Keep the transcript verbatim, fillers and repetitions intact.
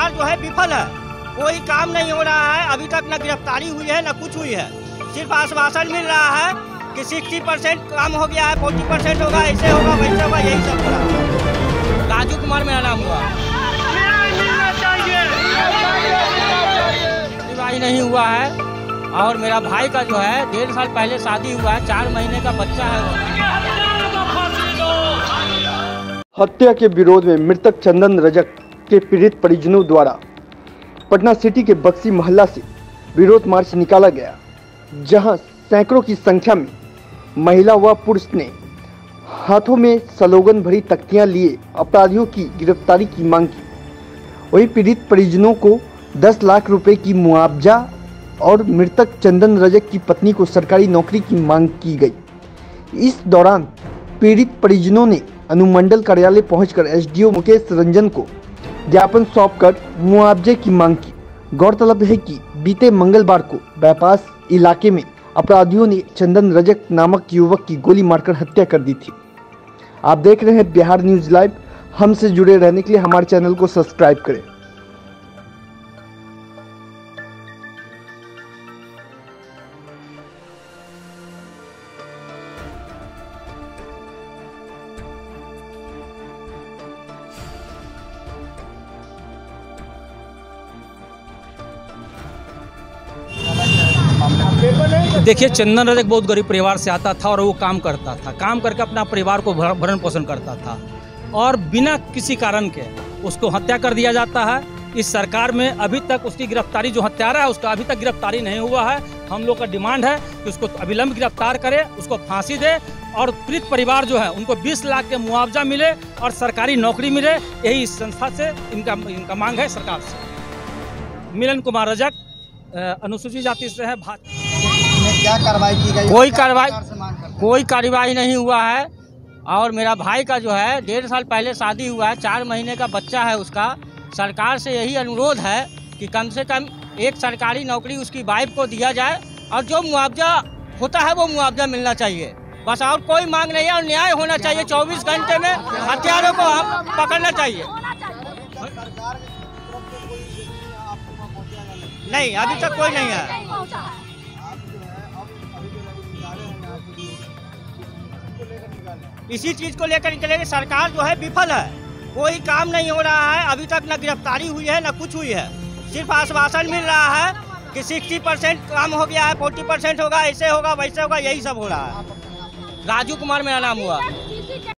सरकार जो है विफल है, कोई काम नहीं हो रहा है। अभी तक न गिरफ्तारी हुई है न कुछ हुई है, सिर्फ आश्वासन मिल रहा है कि साठ परसेंट काम हो गया है, चालीस परसेंट होगा, ऐसे होगा वैसे होगा, यही सब हो रहा है। राजू कुमार मेरा नाम हुआ, विवाह नहीं हुआ है और मेरा भाई का जो है डेढ़ साल पहले शादी हुआ है, चार महीने का बच्चा है। हत्या के विरोध में मृतक चंदन रजक के पीड़ित परिजनों द्वारा पटना सिटी के बक्सी मोहल्ला से विरोध मार्च निकाला गया, जहां सैकड़ों की संख्या में महिला व पुरुष ने हाथों में स्लोगन भरी तख्तियां लिए अपराधियों की गिरफ्तारी की मांग की। वहीं पीड़ित परिजनों को दस लाख रुपए की मुआवजा और मृतक चंदन रजक की पत्नी को सरकारी नौकरी की मांग की गई। इस दौरान पीड़ित परिजनों ने अनुमंडल कार्यालय पहुंचकर एसडीओ मुकेश रंजन को ज्ञापन सौंपकर मुआवजे की मांग की। गौरतलब है कि बीते मंगलवार को बाईपास इलाके में अपराधियों ने चंदन रजक नामक युवक की गोली मारकर हत्या कर दी थी। आप देख रहे हैं बिहार न्यूज लाइव। हमसे जुड़े रहने के लिए हमारे चैनल को सब्सक्राइब करें। देखिए, चंदन रजक बहुत गरीब परिवार से आता था और वो काम करता था, काम करके अपना परिवार को भरण पोषण करता था और बिना किसी कारण के उसको हत्या कर दिया जाता है। इस सरकार में अभी तक उसकी गिरफ्तारी, जो हत्यारा है उसका अभी तक गिरफ्तारी नहीं हुआ है। हम लोग का डिमांड है कि उसको अविलंब गिरफ्तार करे, उसको फांसी दे और पीड़ित परिवार जो है उनको बीस लाख के मुआवजा मिले और सरकारी नौकरी मिले। यही इस संस्था से इनका इनका मांग है सरकार से। मिलन कुमार रजक अनुसूचित जाति से है। क्या कार्रवाई की गई? कोई कार्रवाई कोई कार्रवाई नहीं हुआ है और मेरा भाई का जो है डेढ़ साल पहले शादी हुआ है, चार महीने का बच्चा है उसका। सरकार से यही अनुरोध है कि कम से कम एक सरकारी नौकरी उसकी वाइफ को दिया जाए और जो मुआवजा होता है वो मुआवजा मिलना चाहिए, बस। और कोई मांग नहीं है और न्याय होना चाहिए। चौबीस घंटे में हत्यारों को हम पकड़ना चाहिए। नहीं, अभी तक कोई नहीं है। इसी चीज को लेकर निकलेंगे। सरकार जो है विफल है, कोई काम नहीं हो रहा है। अभी तक न गिरफ्तारी हुई है न कुछ हुई है, सिर्फ आश्वासन मिल रहा है कि साठ परसेंट काम हो गया है, चालीस परसेंट होगा, ऐसे होगा वैसे होगा, यही सब हो रहा है। राजू कुमार मेरा नाम हुआ।